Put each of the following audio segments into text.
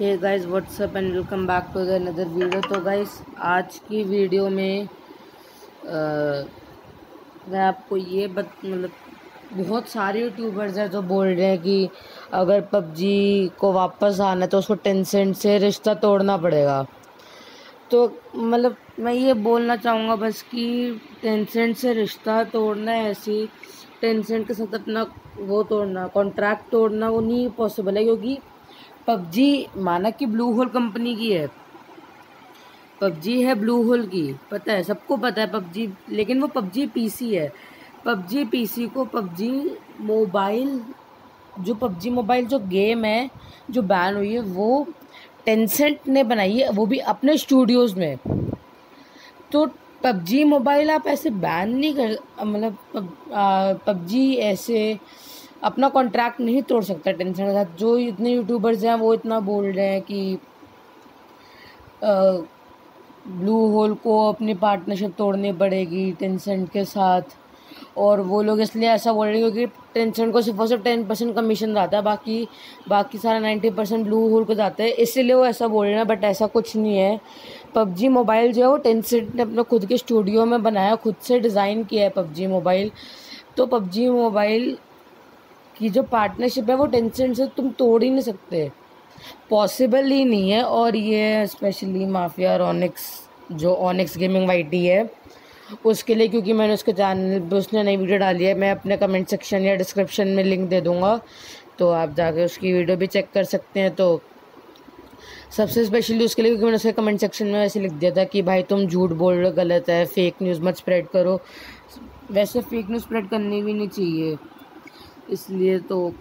Hey guys what's up and welcome back to the another video. तो guys आज की video में मैं आपको ये मतलब बहुत सारे यूट्यूबर्स हैं जो बोल रहे हैं कि अगर पबजी को वापस आना है तो उसको टेंसेंट से रिश्ता तोड़ना पड़ेगा। तो मतलब मैं ये बोलना चाहूँगा बस कि टेंसेंट से रिश्ता तोड़ना है, ऐसी टेंसेंट के साथ अपना वो तोड़ना, कॉन्ट्रैक्ट तोड़ना वो नहीं पॉसिबल है, क्योंकि पबजी माना कि ब्लू होल कंपनी की है। पबजी है ब्लू होल की, पता है, सबको पता है पबजी, लेकिन वो पबजी पीसी है। पबजी पीसी को पबजी मोबाइल, जो पबजी मोबाइल जो गेम है जो बैन हुई है वो टेंसेंट ने बनाई है, वो भी अपने स्टूडियोज़ में। तो पबजी मोबाइल आप ऐसे बैन नहीं कर, मतलब पबजी ऐसे अपना कॉन्ट्रैक्ट नहीं तोड़ सकता टेंसेंट के साथ। जो इतने यूट्यूबर्स हैं वो इतना बोल रहे हैं कि ब्लू होल को अपनी पार्टनरशिप तोड़नी पड़ेगी टेंसेंट के साथ, और वो लोग इसलिए ऐसा बोल रहे हैं क्योंकि टेंसेंट को सिर्फ और सिर्फ 10% कमीशन जाता है, बाकी सारा 90% ब्लू होल को जाता है, इसीलिए वो ऐसा बोल रहे हैं। बट ऐसा कुछ नहीं है। पबजी मोबाइल जो है वो टेंसेंट ने अपने खुद के स्टूडियो में बनाया, खुद से डिज़ाइन किया है पबजी मोबाइल। तो पबजी मोबाइल की जो पार्टनरशिप है वो टेंसेंट से तुम तोड़ ही नहीं सकते, पॉसिबल ही नहीं है। और ये स्पेशली माफिया और ऑनिक्स, जो ऑनिक्स गेमिंग वाईटी है उसके लिए, क्योंकि मैंने उसके चैनल पर उसने नई वीडियो डाली है, मैं अपने कमेंट सेक्शन या डिस्क्रिप्शन में लिंक दे दूँगा, तो आप जाके उसकी वीडियो भी चेक कर सकते हैं। तो सबसे स्पेशली उसके लिए, क्योंकि मैंने उसके कमेंट सेक्शन में वैसे लिख दिया था कि भाई तुम झूठ बोल रहे हो, गलत है, फेक न्यूज़ मत स्प्रेड करो। वैसे फेक न्यूज़ स्प्रेड करनी भी नहीं चाहिए, इसलिए तो।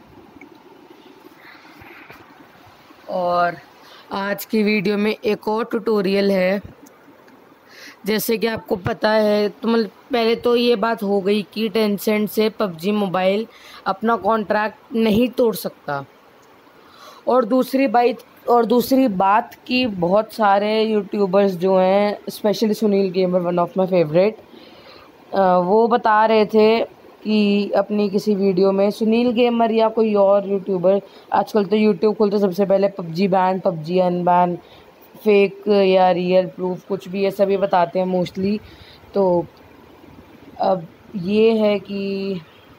और आज की वीडियो में एक और ट्यूटोरियल है। जैसे कि आपको पता है, तो मतलब पहले तो ये बात हो गई कि टेंसेंट से पबजी मोबाइल अपना कॉन्ट्रैक्ट नहीं तोड़ सकता। और दूसरी बात कि बहुत सारे यूट्यूबर्स जो हैं, specially Sunil gamer, one of my favourite, वो बता रहे थे कि अपनी किसी वीडियो में, सुनील गेमर या कोई और यूट्यूबर, आजकल तो यूट्यूब खोलते सबसे पहले PUBG ban, PUBG unban, fake या रियल प्रूफ, कुछ भी ये सभी बताते हैं मोस्टली। तो अब ये है कि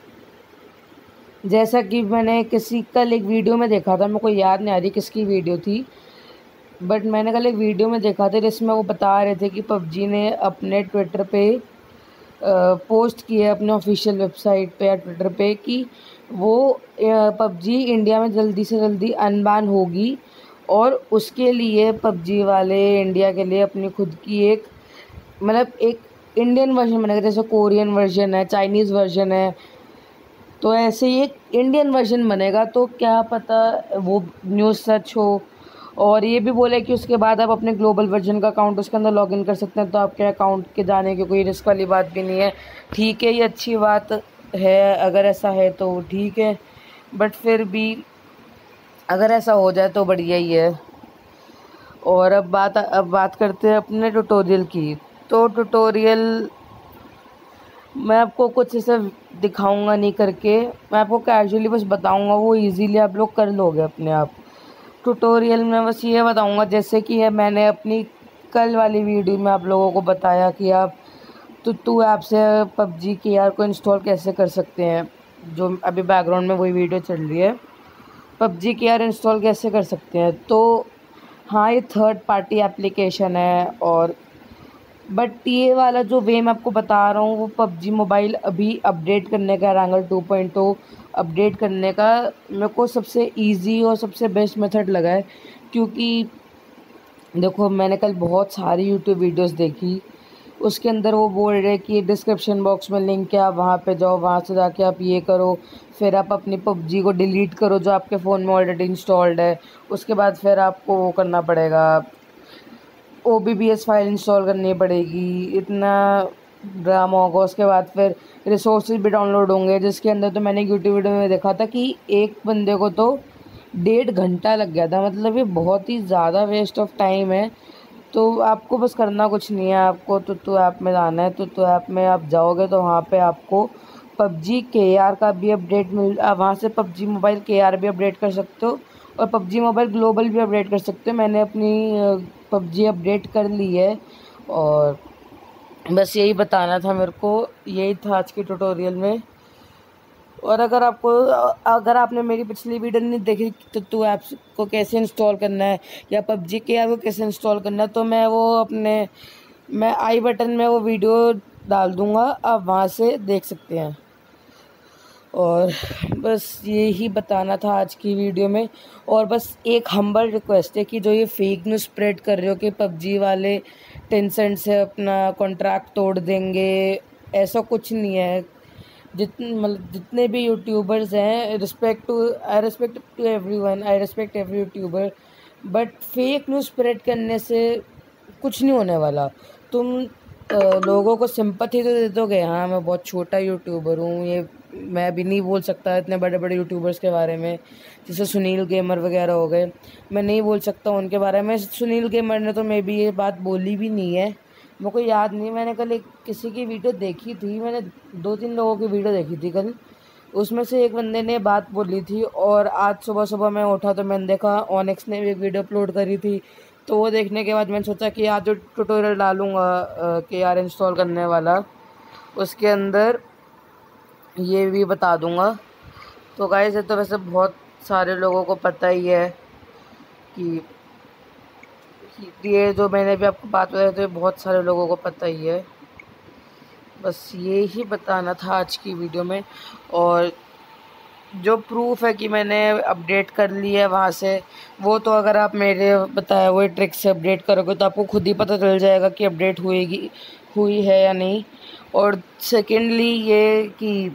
जैसा कि मैंने किसी कल एक वीडियो में देखा था, मेरे को याद नहीं आ रही किसकी वीडियो थी, बट मैंने कल एक वीडियो में देखा था जिसमें वो बता रहे थे कि पबजी ने अपने ट्विटर पे पोस्ट किए, अपने ऑफिशियल वेबसाइट पे या ट्विटर पे, कि वो पबजी इंडिया में जल्दी से जल्दी अनबैन होगी, और उसके लिए पबजी वाले इंडिया के लिए अपनी खुद की एक, मतलब एक इंडियन वर्जन बनेगा, जैसे कोरियन वर्जन है, चाइनीज़ वर्जन है, तो ऐसे ही एक इंडियन वर्जन बनेगा। तो क्या पता वो न्यूज़ सच हो। और ये भी बोले कि उसके बाद आप अपने ग्लोबल वर्जन का अकाउंट उसके अंदर लॉगिन कर सकते हैं, तो आपके अकाउंट के जाने की कोई रिस्क वाली बात भी नहीं है। ठीक है, ये अच्छी बात है, अगर ऐसा है तो ठीक है, बट फिर भी अगर ऐसा हो जाए तो बढ़िया ही है। और अब बात करते हैं अपने ट्यूटोरियल की। तो ट्यूटोरियल मैं आपको कुछ ऐसा दिखाऊंगा नहीं करके, मैं आपको कैजुअली बस बताऊंगा, वो इजीली आप लोग कर लोगे अपने आप। ट्यूटोरियल में बस ये बताऊंगा, जैसे कि है मैंने अपनी कल वाली वीडियो में आप लोगों को बताया कि आप टुटू ऐप से पबजी के यार को इंस्टॉल कैसे कर सकते हैं, जो अभी बैकग्राउंड में वही वीडियो चल रही है, पबजी के यार इंस्टॉल कैसे कर सकते हैं। तो हाँ, ये थर्ड पार्टी एप्लीकेशन है, और बट ये वाला जो वे मैं आपको बता रहा हूँ वो पबजी मोबाइल अभी अपडेट करने का, रैंगल 2.0 अपडेट करने का मेरे को सबसे इजी और सबसे बेस्ट मेथड लगा है। क्योंकि देखो, मैंने कल बहुत सारी यूट्यूब वीडियोस देखी, उसके अंदर वो बोल रहे कि डिस्क्रिप्शन बॉक्स में लिंक है, आप वहाँ पे जाओ, वहाँ से जाके आप ये करो, फिर आप अपनी पबजी को डिलीट करो जो आपके फ़ोन में ऑलरेडी इंस्टॉल्ड है, उसके बाद फिर आपको वो करना पड़ेगा, OBS फाइल इंस्टॉल करनी पड़ेगी, इतना ड्रामा होगा। उसके बाद फिर रिसोर्सेज भी डाउनलोड होंगे, जिसके अंदर तो मैंने यूट्यूब वीडियो में देखा था कि एक बंदे को तो 1.5 घंटा लग गया था। मतलब ये बहुत ही ज़्यादा वेस्ट ऑफ टाइम है। तो आपको बस करना कुछ नहीं है, आपको टुटू ऐप में जाना है। टुटू ऐप में आप जाओगे तो वहाँ पे आपको पबजी KR का भी अपडेट वहाँ से पबजी मोबाइल KR भी अपडेट कर सकते हो, और पबजी मोबाइल ग्लोबल भी अपडेट कर सकते हो। मैंने अपनी पबजी अपडेट कर ली है और बस यही बताना था मेरे को, यही था आज के ट्यूटोरियल में। और अगर आपने मेरी पिछली वीडियो नहीं देखी तो टू ऐप्स को कैसे इंस्टॉल करना है या पबजी के ऐप को कैसे इंस्टॉल करना है, तो मैं आई बटन में वो वीडियो डाल दूँगा, आप वहाँ से देख सकते हैं। और बस यही बताना था आज की वीडियो में। और बस एक हम्बल रिक्वेस्ट है कि जो ये फेक न्यूज़ स्प्रेड कर रहे हो कि पबजी वाले टेंसेंट से अपना कॉन्ट्रैक्ट तोड़ देंगे, ऐसा कुछ नहीं है। जितने भी यूट्यूबर्स हैं, I respect to everyone, I respect every YouTuber, but fake news spread करने से कुछ नहीं होने वाला। तुम लोगों को सिंपैथी तो दे दोगे, हाँ मैं बहुत छोटा यूट्यूबर हूँ, ये मैं भी नहीं बोल सकता इतने बड़े बड़े यूट्यूबर्स के बारे में, जैसे सुनील गेमर वगैरह हो गए, मैं नहीं बोल सकता उनके बारे में। सुनील गेमर ने तो मे बी ये बात बोली भी नहीं है, मेरे को याद नहीं। मैंने कल एक किसी की वीडियो देखी थी, मैंने 2-3 लोगों की वीडियो देखी थी कल, उसमें से एक बंदे ने बात बोली थी। और आज सुबह सुबह मैं उठा तो मैंने देखा ऑनिक्स ने भी एक वीडियो अपलोड करी थी, तो वो देखने के बाद मैंने सोचा कि आज जो ट्यूटोरियल डालूँगा KR इंस्टॉल करने वाला, उसके अंदर ये भी बता दूँगा। तो गाइस, ये तो वैसे बहुत सारे लोगों को पता ही है कि ये जो मैंने भी आपको बात बताई, तो ये बहुत सारे लोगों को पता ही है। बस ये ही बताना था आज की वीडियो में। और जो प्रूफ है कि मैंने अपडेट कर ली है वहाँ से, वो तो अगर आप मेरे बताए हुए ट्रिक से अपडेट करोगे तो आपको खुद ही पता चल जाएगा कि अपडेट हुई है या नहीं। और सेकेंडली ये कि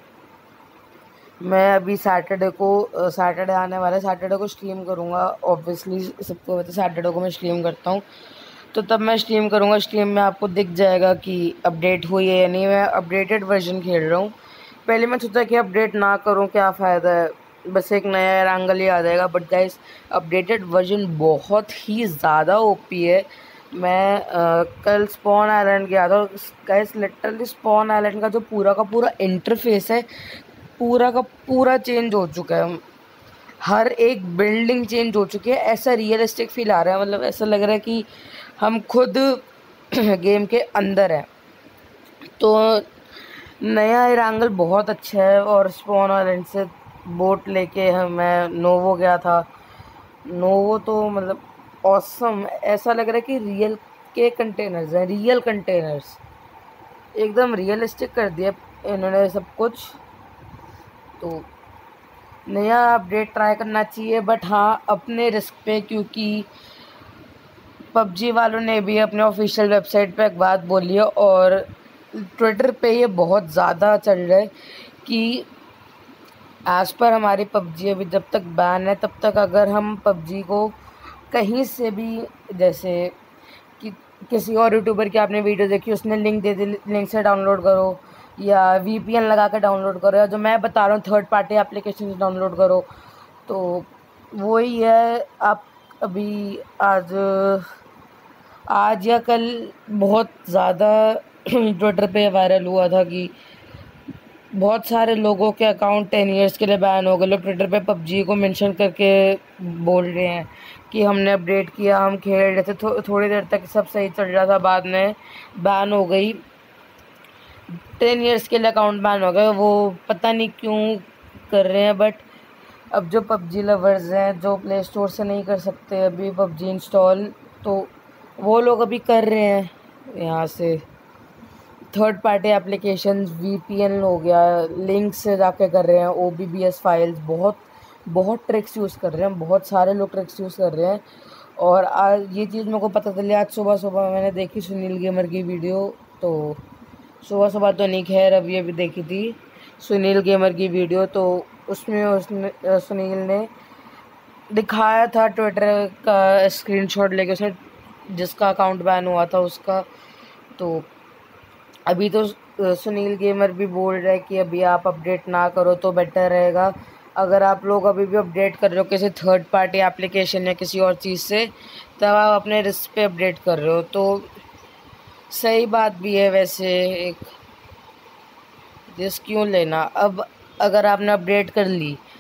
मैं अभी सैटरडे आने वाला है, सैटरडे को स्ट्रीम करूँगा। ऑब्वियसली सबको पता है सैटरडे को मैं स्ट्रीम करता हूँ, तो तब मैं स्ट्रीम करूँगा। स्ट्रीम में आपको दिख जाएगा कि अपडेट हुई है या नहीं। मैं अपडेटेड वर्जन खेल रहा हूँ। पहले मैं सोचा कि अपडेट ना करूँ, क्या फ़ायदा है, बस एक नया एंगल ही आ जाएगा। बट गाइस, अपडेटेड वर्जन बहुत ही ज़्यादा ओपी है। मैं कल स्पॉन आइलैंड गया था, गाइस लिटरली स्पॉन आइलैंड का जो पूरा का पूरा इंटरफेस है, पूरा का पूरा चेंज हो चुका है। हर एक बिल्डिंग चेंज हो चुकी है। ऐसा रियलिस्टिक फील आ रहा है, मतलब ऐसा लग रहा है कि हम खुद गेम के अंदर हैं। तो नया एरांगल बहुत अच्छा है। और स्पॉन आइलैंड से बोट लेके मैं नोवो गया था। नोवो तो मतलब ऑसम, ऐसा लग रहा है कि रियल के कंटेनर्स हैं, रियल कंटेनर्स, एकदम रियलिस्टिक कर दिया इन्होंने सब कुछ। तो नया अपडेट ट्राई करना चाहिए, बट हाँ अपने रिस्क पे, क्योंकि पबजी वालों ने भी अपने ऑफिशियल वेबसाइट पे एक बात बोली है और ट्विटर पे ये बहुत ज़्यादा चल रहा है कि एज़ पर हमारी पबजी अभी जब तक बैन है, तब तक अगर हम पबजी को कहीं से भी, जैसे कि किसी और यूट्यूबर की आपने वीडियो देखी, उसने लिंक दे दी, लिंक से डाउनलोड करो, या VPN लगा के डाउनलोड करो, या जो मैं बता रहा हूँ थर्ड पार्टी एप्लीकेशन से डाउनलोड करो, तो वही है। आप अभी आज या कल बहुत ज़्यादा ट्विटर पे वायरल हुआ था कि बहुत सारे लोगों के अकाउंट 10 इयर्स के लिए बैन हो गए। लोग ट्विटर पे पबजी को मेंशन करके बोल रहे हैं कि हमने अपडेट किया, हम खेल रहे थे, थोड़ी देर तक सब सही चल रहा था, बाद में बैन हो गई। 10 इयर्स के लिए अकाउंट बैन हो गए, वो पता नहीं क्यों कर रहे हैं। बट अब जो पबजी लवर्स हैं, जो प्ले स्टोर से नहीं कर सकते अभी पबजी इंस्टॉल, तो वो लोग अभी कर रहे हैं यहाँ से थर्ड पार्टी एप्लीकेशंस, VPN हो गया, लिंक से जाके कर रहे हैं, OBBS फाइल्स, बहुत ट्रिक्स यूज़ कर रहे हैं, बहुत सारे लोग ट्रिक्स यूज़ कर रहे हैं। और आज ये चीज़ मेरे को पता चली आज सुबह सुबह, मैंने देखी सुनील गेमर की वीडियो, तो सुबह सुबह तो नहीं, खैर अभी देखी थी सुनील गेमर की वीडियो, तो उसने सुनील ने दिखाया था ट्विटर का स्क्रीनशॉट लेके, उसने जिसका अकाउंट बैन हुआ था उसका। तो अभी तो सुनील गेमर भी बोल रहा है कि अभी आप अपडेट ना करो तो बेटर रहेगा। अगर आप लोग अभी भी अपडेट कर रहे हो किसी थर्ड पार्टी एप्लीकेशन या किसी और चीज़ से, तब आप अपने रिस्क पे अपडेट कर रहे हो, तो सही बात भी है। वैसे एक रिस्क क्यों लेना। अब अगर आपने अपडेट कर ली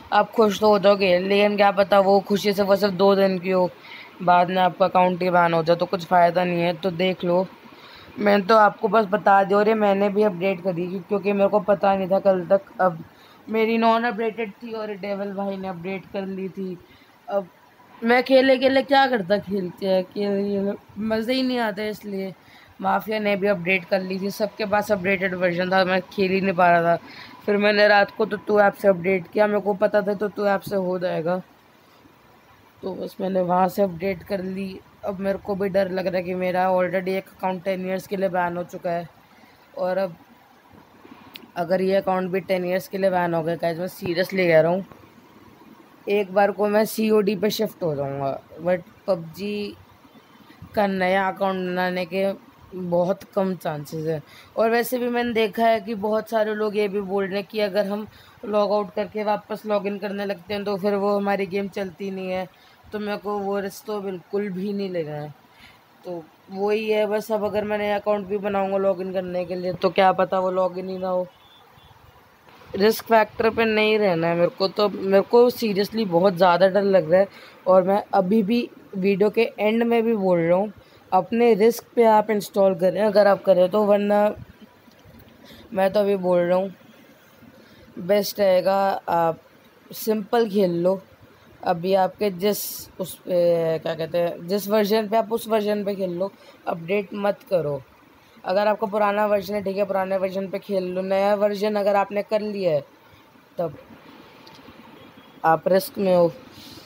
आप खुश तो हो जाओगे, लेकिन क्या पता वो खुशी से वो सिर्फ 2 दिन की हो, बाद में आपका अकाउंट ही बैन हो जाए तो कुछ फ़ायदा नहीं है। तो देख लो, मैंने तो आपको बस बता दिया, और ये मैंने भी अपडेट करी क्योंकि मेरे को पता नहीं था कल तक। अब मेरी नॉन अपडेटेड थी और डेवल भाई ने अपडेट कर ली थी। अब मैं खेले खेले क्या करता, खेलते हैं कि मज़े ही नहीं आता, इसलिए माफिया ने भी अपडेट कर ली थी। सबके पास अपडेटेड वर्जन था, मैं खेल ही नहीं पा रहा था। फिर मैंने रात को तो टू ऐप से अपडेट किया, मेरे को पता था तो टू ऐप से हो जाएगा, तो बस मैंने वहाँ से अपडेट कर ली। अब मेरे को भी डर लग रहा है कि मेरा ऑलरेडी एक अकाउंट 10 ईयर्स के लिए बैन हो चुका है, और अब अगर ये अकाउंट भी 10 ईयर्स के लिए बैन हो गया, गाइस मैं सीरियसली कह रहा हूँ, एक बार को मैं COD पे शिफ्ट हो जाऊँगा। बट पबजी का नया अकाउंट बनाने के बहुत कम चांसेस है। और वैसे भी मैंने देखा है कि बहुत सारे लोग ये भी बोल रहे हैं कि अगर हम लॉग आउट करके वापस लॉगिन करने लगते हैं तो फिर वो हमारी गेम चलती नहीं है। तो मेरे को वो रिस्क तो बिल्कुल भी नहीं लेना है। तो वही है बस, अब अगर मैं नया अकाउंट भी बनाऊंगा लॉगिन करने के लिए तो क्या पता वो लॉगिन ही ना हो। रिस्क फैक्टर पे नहीं रहना है मेरे को, तो मेरे को सीरियसली बहुत ज़्यादा डर लग रहा है। और मैं अभी भी वीडियो के एंड में भी बोल रहा हूँ, अपने रिस्क पे आप इंस्टॉल करें अगर आप करें तो, वरना मैं तो अभी बोल रहा हूँ बेस्ट रहेगा आप सिंपल खेल लो। अभी आपके जिस उस पे क्या कहते हैं, जिस वर्जन पे आप उस वर्जन पे खेल लो, अपडेट मत करो। अगर आपका पुराना वर्जन है ठीक है, पुराने वर्जन पे खेल लो। नया वर्जन अगर आपने कर लिया है तब आप रिस्क में हो।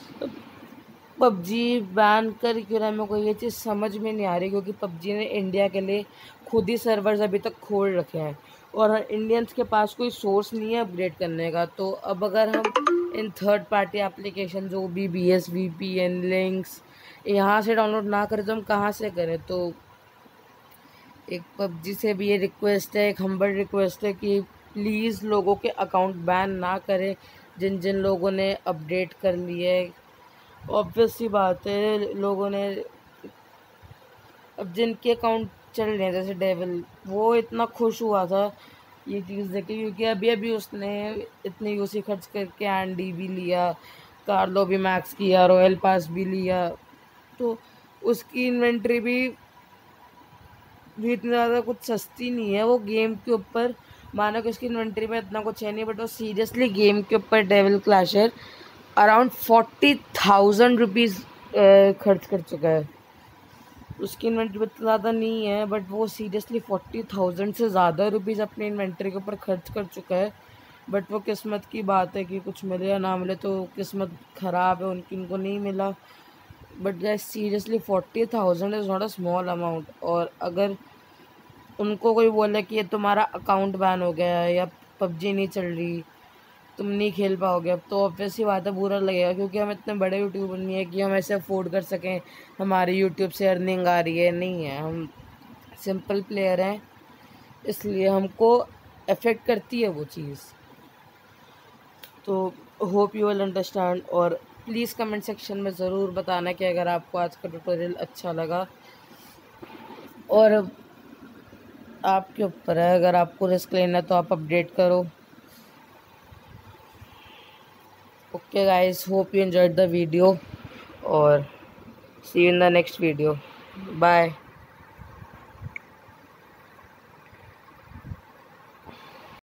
पबजी बैन कर क्यों रहा है, मेरे को ये चीज़ समझ में नहीं आ रही, क्योंकि पबजी ने इंडिया के लिए खुद ही सर्वर्स अभी तक खोल रखे हैं और इंडियंस के पास कोई सोर्स नहीं है अपग्रेड करने का। तो अब अगर हम इन थर्ड पार्टी एप्लीकेशन जो भी BS VPN लिंक्स यहाँ से डाउनलोड ना करें तो हम कहाँ से करें। तो एक पबजी से भी ये रिक्वेस्ट है, एक हम्बल रिक्वेस्ट है कि प्लीज़ लोगों के अकाउंट बैन ना करें जिन जिन लोगों ने अपडेट कर लिए है। ऑब्वियस सी बात है, लोगों ने अब जिनके अकाउंट चल रहे हैं जैसे डेविल, वो इतना खुश हुआ था ये चीज़ देख के, क्योंकि अभी अभी उसने इतने यूसी खर्च करके एंडी भी लिया, कार्लो भी मैक्स किया, रॉयल पास भी लिया, तो उसकी इन्वेंट्री भी इतनी ज़्यादा कुछ सस्ती नहीं है। वो गेम के ऊपर मानो कि उसकी इन्वेंट्री में इतना कुछ है नहीं, बट वो सीरियसली गेम के ऊपर डेविल क्लैशर अराउंड 40,000 रुपीज़ खर्च कर चुका है। उसकी इन्वेंट्री इतना ज़्यादा नहीं है, बट वो सीरियसली 40,000 से ज़्यादा रुपीज़ अपनी इन्वेंट्री के ऊपर खर्च कर चुका है। बट वो किस्मत की बात है कि कुछ मिले या ना मिले, तो किस्मत ख़राब है उनकी, उनको नहीं मिला। But guys seriously 40,000 is not a small amount. और अगर उनको कोई बोले कि ये तुम्हारा अकाउंट बैन हो गया है या पबजी नहीं चल रही, तुम नहीं खेल पाओगे अब, तो ऑब्वियस ही बात है बुरा लगेगा, क्योंकि हम इतने बड़े यूट्यूबर नहीं है कि हम ऐसे अफोर्ड कर सकें हमारी यूट्यूब से अर्निंग आ रही है, नहीं है। हम सिंपल प्लेयर हैं, इसलिए हमको अफेक्ट करती है वो चीज़। तो होप यू विल अंडरस्टैंड, और प्लीज़ कमेंट सेक्शन में ज़रूर बताना कि अगर आपको आज का ट्यूटोरियल अच्छा लगा। और आपके ऊपर है, अगर आपको रिस्क लेना है तो आप अपडेट करो। Okay guys, hope you enjoyed the video और see you in the next video. Bye.